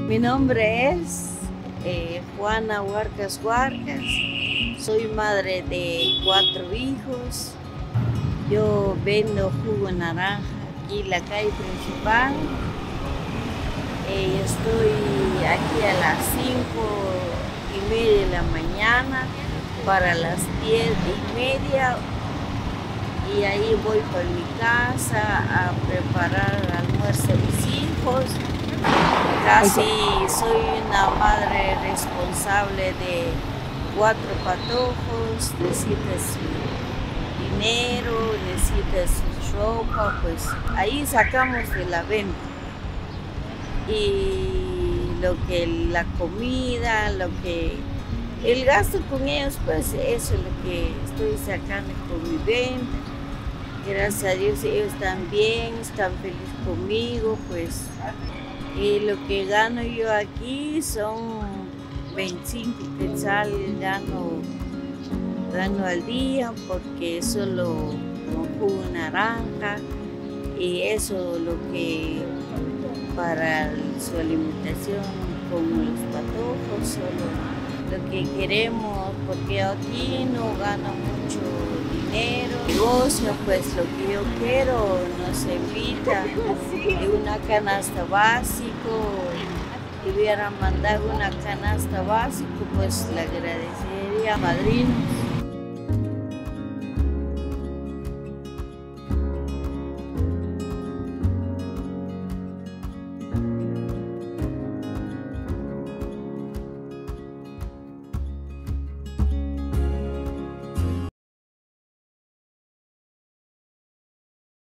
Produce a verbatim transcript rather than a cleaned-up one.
Mi nombre es eh, Juana Huarcas Huarcas, soy madre de cuatro hijos. Yo vendo jugo naranja aquí en la calle principal. Eh, estoy aquí a las cinco y media de la mañana para las diez y media y ahí voy por mi casa a preparar el almuerzo a mis hijos. Casi soy una madre responsable de cuatro patojos, necesita su dinero, necesita su ropa, pues ahí sacamos de la venta. Y lo que la comida, lo que el gasto con ellos, pues eso es lo que estoy sacando con mi venta. Gracias a Dios ellos están bien, están felices conmigo, pues. Y lo que gano yo aquí son veinticinco quetzales, gano, gano al día porque solo con jugo naranja y eso lo que para su alimentación con los patojos, solo lo que queremos, porque aquí no gano mucho dinero. Negocio, pues lo que yo quiero, nos invita de una canasta básico, si hubiera mandado una canasta básico, pues le agradecería a padrinos.